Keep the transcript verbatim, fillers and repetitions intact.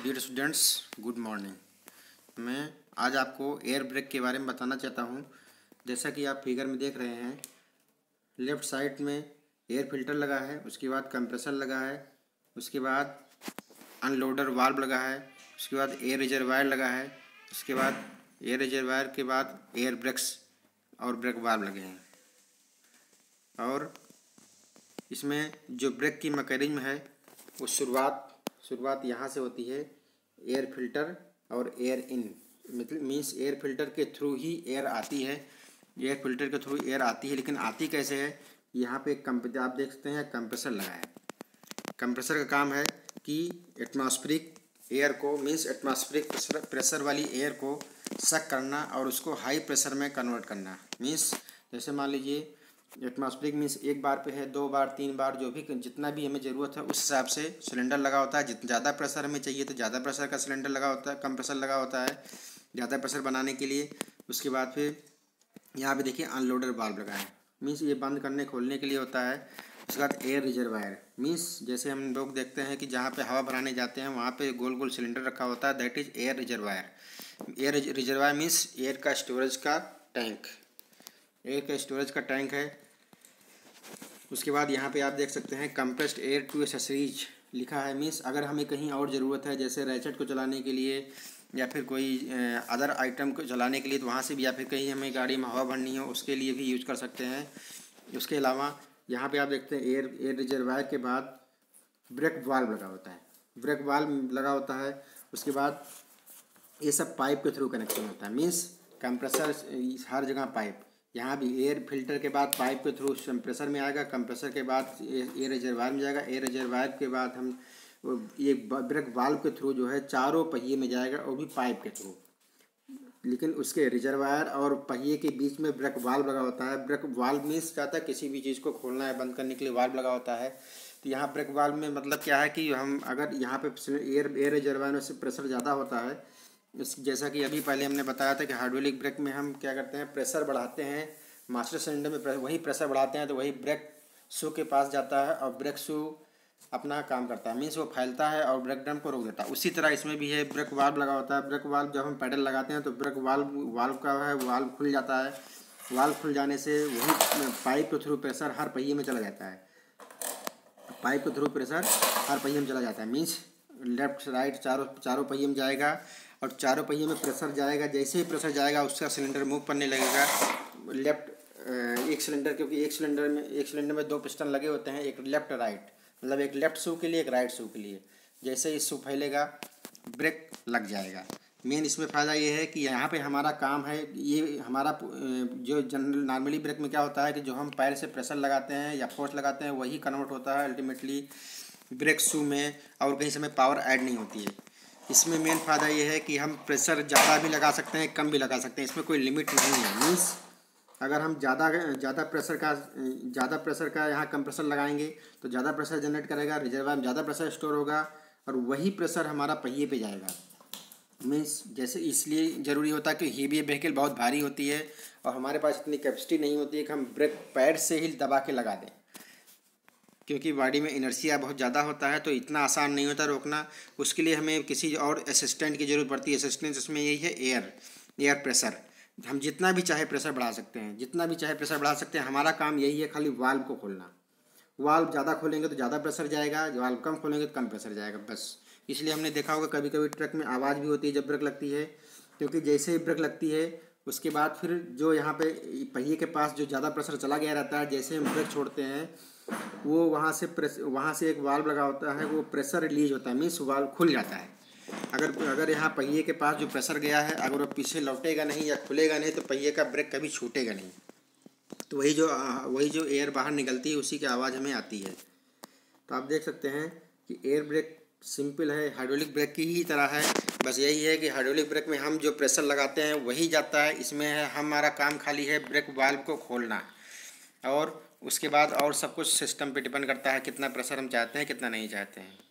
Dear students, good morning. मैं आज आपको एयर ब्रेक के बारे में बताना चाहता हूँ। जैसा कि आप फिगर में देख रहे हैं, लेफ़्ट साइड में एयर फिल्टर लगा है, उसके बाद कंप्रेसर लगा है, उसके बाद अनलोडर वाल्व लगा है, उसके बाद एयर रिजर्वायर लगा है, उसके बाद एयर रिजर्वायर के बाद एयर ब्रेक्स और ब्रेक वाल्व लगे हैं। और इसमें जो ब्रेक की मैकेनिज्म है वो शुरुआत शुरुआत यहाँ से होती है, एयर फिल्टर और एयर इन, मतलब मीन्स एयर फिल्टर के थ्रू ही एयर आती है एयर फिल्टर के थ्रू एयर आती है। लेकिन आती कैसे है? यहाँ पे एक कंप आप देख सकते हैं कंप्रेसर लगा है। कंप्रेसर का काम है कि एटमॉस्फेरिक एयर को, मीन्स एटमॉस्फेरिक प्रेशर प्रेशर वाली एयर को सक करना और उसको हाई प्रेशर में कन्वर्ट करना। मीन्स जैसे मान लीजिए एटमॉस्फेरिक मीन्स एक बार पे है, दो बार, तीन बार, जो भी जितना भी हमें ज़रूरत है उस हिसाब से सिलेंडर लगा होता है। जितना ज़्यादा प्रेशर हमें चाहिए तो ज़्यादा प्रेशर का सिलेंडर लगा होता है, कंप्रेसर लगा होता है ज़्यादा प्रेशर बनाने के लिए। उसके बाद फिर यहाँ पे देखिए अनलोडर वाल्व लगा है, मीन्स ये बंद करने खोलने के लिए होता है। उसके बाद एयर रिजर्वायर, मीन्स जैसे हम लोग देखते हैं कि जहाँ पे हवा भराने जाते हैं वहाँ पे गोल गोल सिलेंडर रखा होता है, that is air reservoir. Air reservoir means air का स्टोरेज का टैंक, एयर का स्टोरेज का टैंक है। उसके बाद यहाँ पे आप देख सकते हैं कंप्रेस्ड एयर टू एक्सेसरीज लिखा है, मीन्स अगर हमें कहीं और ज़रूरत है जैसे रैचेट को चलाने के लिए या फिर कोई अदर आइटम को चलाने के लिए तो वहाँ से भी, या फिर कहीं हमें गाड़ी में हवा भरनी हो उसके लिए भी यूज कर सकते हैं। उसके अलावा यहाँ पे आप देखते हैं एयर एयर रिजर्वायर के बाद ब्रेक वाल्व लगा होता है, ब्रेक वाल्व लगा होता है। उसके बाद ये सब पाइप के थ्रू कनेक्शन होता है, मीन्स कंप्रेसर हर जगह पाइप, यहाँ भी एयर फिल्टर के बाद पाइप के थ्रू कंप्रेसर में आएगा, कंप्रेसर के बाद एयर रिजर्वायर में जाएगा, एयर रिजर्वायर के बाद हम ये ब्रेक वाल्व के थ्रू जो है चारों पहिए में जाएगा, वो भी पाइप के थ्रू। लेकिन उसके रिजर्वायर और पहिए के बीच में ब्रेक वाल्व लगा होता है। ब्रेक वाल्व मीन्स क्या होता है, किसी भी चीज़ को खोलना है बंद करने के लिए वाल्व लगा होता है। तो यहाँ ब्रेक वाल्व में मतलब क्या है कि हम अगर यहाँ पे एयर एयर रिजर्वायर में से प्रेशर ज़्यादा होता है, इस जैसा कि अभी पहले हमने बताया था कि हाइड्रोलिक ब्रेक में हम क्या करते हैं, प्रेशर बढ़ाते हैं, मास्टर सिलेंडर में प्रेशर, वही प्रेशर बढ़ाते हैं तो वही ब्रेक शू के पास जाता है और ब्रेक शू अपना काम करता है, मीन्स वो फैलता है और ब्रेक ड्रम को रोक देता है। उसी तरह इसमें भी है, ब्रेक वाल्व लगा होता है। ब्रेक वाल्व जब हम पैडल लगाते हैं तो ब्रेक वाल्व वाल्व का है वाल्व खुल जाता है, वाल्व खुल जाने से वही पाइप के थ्रू प्रेशर हर पहिए में चला जाता है, पाइप के थ्रू प्रेशर हर पहिए में चला जाता है। मीन्स लेफ्ट राइट चारों चारों पहिए में जाएगा और चारों पहिए में प्रेशर जाएगा। जैसे ही प्रेशर जाएगा उसका सिलेंडर मूव करने लगेगा लेफ्ट एक सिलेंडर, क्योंकि एक सिलेंडर में एक सिलेंडर में दो पिस्टन लगे होते हैं, एक लेफ्ट राइट, मतलब एक लेफ्ट शू के लिए एक राइट शू के लिए। जैसे ही शू फैलेगा ब्रेक लग जाएगा। मेन इसमें फ़ायदा ये है कि यहाँ पे हमारा काम है, ये हमारा जो जनरल नॉर्मली ब्रेक में क्या होता है कि जो हम पैर से प्रेशर लगाते हैं या फोर्स लगाते हैं वही कन्वर्ट होता है अल्टीमेटली ब्रेक शू में, और कहीं से हमें पावर ऐड नहीं होती है। इसमें मेन फ़ायदा ये है कि हम प्रेशर ज़्यादा भी लगा सकते हैं, कम भी लगा सकते हैं, इसमें कोई लिमिट नहीं है। मीन्स अगर हम ज़्यादा ज़्यादा प्रेशर का ज़्यादा प्रेशर का यहाँ कंप्रेसर लगाएंगे तो ज़्यादा प्रेशर जनरेट करेगा, रिजर्वायर में ज़्यादा प्रेशर स्टोर होगा और वही प्रेशर हमारा पहिए पे जाएगा। मीन्स जैसे इसलिए ज़रूरी होता है कि हेवी व्हीकल बहुत भारी होती है और हमारे पास इतनी कैपेसिटी नहीं होती है कि हम ब्रेक पैड से ही दबा के लगा दें, क्योंकि बॉडी में इनर्शिया बहुत ज़्यादा होता है तो इतना आसान नहीं होता रोकना। उसके लिए हमें किसी और असिस्टेंट की ज़रूरत पड़ती है। असिस्टेंट इसमें यही है एयर एयर प्रेशर। हम जितना भी चाहे प्रेशर बढ़ा सकते हैं, जितना भी चाहे प्रेशर बढ़ा सकते हैं। हमारा काम यही है खाली वाल्व को खोलना। वाल्व ज़्यादा खोलेंगे तो ज़्यादा प्रेशर जाएगा, वाल्व कम खोलेंगे तो कम प्रेशर जाएगा, बस। इसलिए हमने देखा होगा कभी कभी ट्रक में आवाज़ भी होती है जब ब्रेक लगती है, क्योंकि जैसे ही ब्रेक लगती है उसके बाद फिर जो यहाँ पे पहिए के पास जो ज़्यादा प्रेशर चला गया रहता है, जैसे हम ब्रेक छोड़ते हैं वो वहाँ से प्रेस वहाँ से एक वाल्व लगा होता है, वो प्रेशर रिलीज होता है, मीन्स वाल्व खुल जाता है। अगर अगर यहाँ पहिए के पास जो प्रेशर गया है अगर वो पीछे लौटेगा नहीं या खुलेगा नहीं तो पहिए का ब्रेक कभी छूटेगा नहीं। तो वही जो वही जो एयर बाहर निकलती है उसी की आवाज़ हमें आती है। तो आप देख सकते हैं कि एयर ब्रेक सिंपल है, हाइड्रोलिक ब्रेक की ही तरह है। बस यही है कि हाइड्रोलिक ब्रेक में हम जो प्रेशर लगाते हैं वही जाता है, इसमें है हमारा काम खाली है ब्रेक वाल्व को खोलना, और उसके बाद और सब कुछ सिस्टम पे डिपेंड करता है कितना प्रेशर हम चाहते हैं कितना नहीं चाहते हैं।